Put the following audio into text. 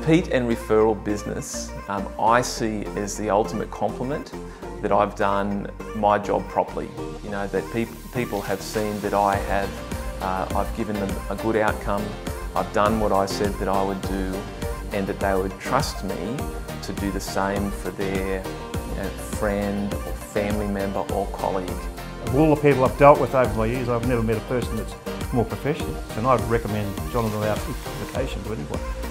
repeat and referral business I see as the ultimate compliment that I've done my job properly. You know, that people have seen that I've given them a good outcome, I've done what I said that I would do, and that they would trust me to do the same for their friend or family member or colleague. Of all the people I've dealt with over my years, I've never met a person that's more professional, and I'd recommend Jonathan without equivocation to anyone.